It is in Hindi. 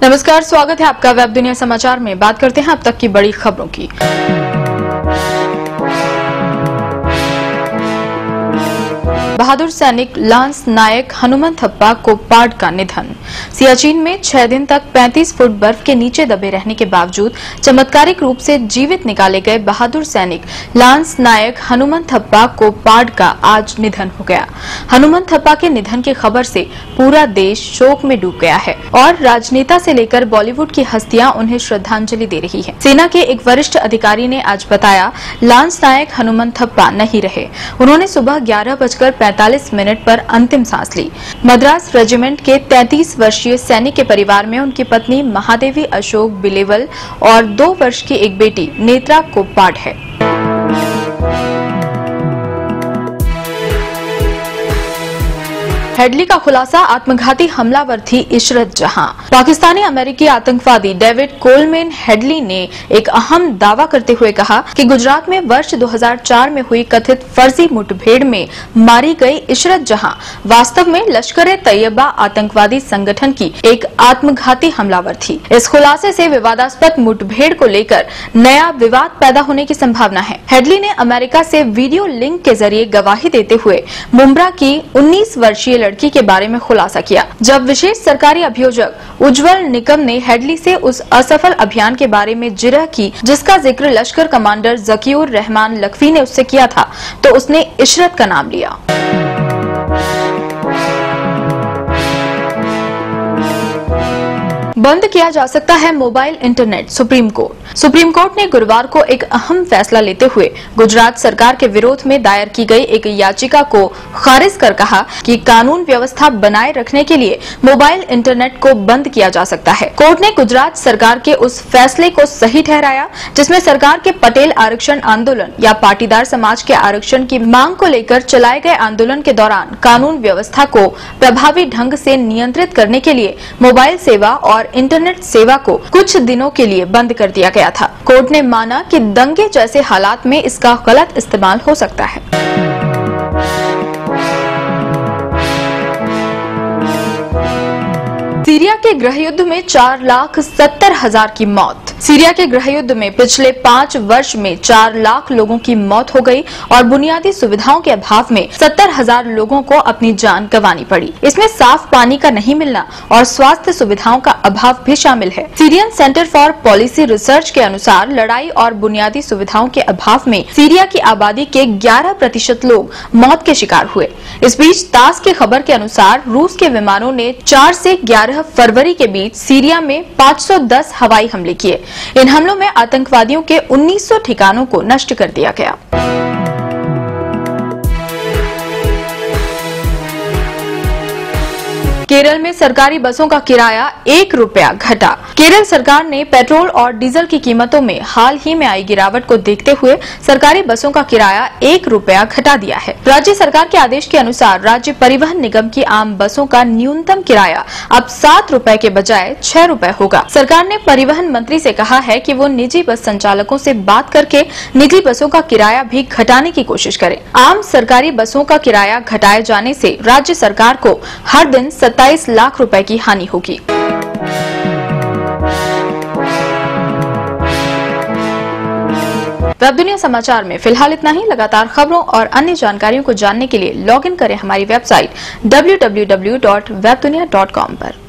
नमस्कार, स्वागत है आपका वेब दुनिया समाचार में। बात करते हैं अब तक की बड़ी खबरों की। बहादुर सैनिक लांस नायक हनुमंथप्पा कोप्पाड का निधन। सियाचिन में 6 दिन तक 35 फुट बर्फ के नीचे दबे रहने के बावजूद चमत्कारिक रूप से जीवित निकाले गए बहादुर सैनिक लांस नायक हनुमंथप्पा कोप्पाड का आज निधन हो गया। हनुमंथप्पा के निधन की खबर से पूरा देश शोक में डूब गया है और राजनेता से लेकर बॉलीवुड की हस्तियां उन्हें श्रद्धांजलि दे रही हैं। सेना के एक वरिष्ठ अधिकारी ने आज बताया, लांस नायक हनुमंथप्पा नहीं रहे। उन्होंने सुबह 11:45 पर अंतिम सांस ली। मद्रास रेजिमेंट के 33 वर्षीय सैनिक के परिवार में उनकी पत्नी महादेवी अशोक बिलेवल और 2 वर्ष की एक बेटी नेत्रा कोप्पाड है। हेडली का खुलासा, आत्मघाती हमलावर थी इशरत जहां। पाकिस्तानी अमेरिकी आतंकवादी डेविड कोलमैन हेडली ने एक अहम दावा करते हुए कहा कि गुजरात में वर्ष 2004 में हुई कथित फर्जी मुठभेड़ में मारी गई इशरत जहां वास्तव में लश्कर-ए-तैयबा आतंकवादी संगठन की एक आत्मघाती हमलावर थी। इस खुलासे से विवादास्पद मुठभेड़ को लेकर नया विवाद पैदा होने की संभावना है। हेडली ने अमेरिका से वीडियो लिंक के जरिए गवाही देते हुए मुंब्रा की 19 वर्षीय लड़की के बारे में खुलासा किया। जब विशेष सरकारी अभियोजक उज्जवल निकम ने हेडली से उस असफल अभियान के बारे में जिरह की जिसका जिक्र लश्कर कमांडर जकीउर रहमान लखवी ने उससे किया था, तो उसने इशरत का नाम लिया। बंद किया जा सकता है मोबाइल इंटरनेट। सुप्रीम कोर्ट ने गुरुवार को एक अहम फैसला लेते हुए गुजरात सरकार के विरोध में दायर की गई एक याचिका को खारिज कर कहा कि कानून व्यवस्था बनाए रखने के लिए मोबाइल इंटरनेट को बंद किया जा सकता है। कोर्ट ने गुजरात सरकार के उस फैसले को सही ठहराया जिसमें सरकार के पटेल आरक्षण आंदोलन या पाटीदार समाज के आरक्षण की मांग को लेकर चलाए गए आंदोलन के दौरान कानून व्यवस्था को प्रभावी ढंग से नियंत्रित करने के लिए मोबाइल सेवा और इंटरनेट सेवा को कुछ दिनों के लिए बंद कर दिया गया था। कोर्ट ने माना कि दंगे जैसे हालात में इसका गलत इस्तेमाल हो सकता है। सीरिया के गृहयुद्ध में 4,70,000 की मौत। सीरिया के गृहयुद्ध में पिछले 5 वर्ष में 4 लाख लोगों की मौत हो गई और बुनियादी सुविधाओं के अभाव में 70,000 लोगों को अपनी जान गंवानी पड़ी। इसमें साफ पानी का नहीं मिलना और स्वास्थ्य सुविधाओं का अभाव भी शामिल है। Syrian Centre for Policy Research के अनुसार लड़ाई और बुनियादी सुविधाओं के अभाव में सीरिया की आबादी के 11% लोग मौत के शिकार हुए। इस बीच तास की खबर के अनुसार रूस के विमानों ने 4 से 11 फरवरी के बीच सीरिया में 510 हवाई हमले किए। इन हमलों में आतंकवादियों के 1900 ठिकानों को नष्ट कर दिया गया। केरल में सरकारी बसों का किराया 1 रुपया घटा। केरल सरकार ने पेट्रोल और डीजल की कीमतों में हाल ही में आई गिरावट को देखते हुए सरकारी बसों का किराया 1 रुपया घटा दिया है। राज्य सरकार के आदेश के अनुसार राज्य परिवहन निगम की आम बसों का न्यूनतम किराया अब 7 रुपए के बजाय 6 रुपए होगा। सरकार ने परिवहन मंत्री से कहा है कि वो निजी बस संचालकों से बात करके निजी बसों का किराया भी घटाने की कोशिश करें। आम सरकारी बसों का किराया घटाए जाने से राज्य सरकार को हर दिन 27 लाख रुपए की हानि होगी। वेब दुनिया समाचार में फिलहाल इतना ही। लगातार खबरों और अन्य जानकारियों को जानने के लिए लॉग इन करें हमारी वेबसाइट www.webdunia.com पर।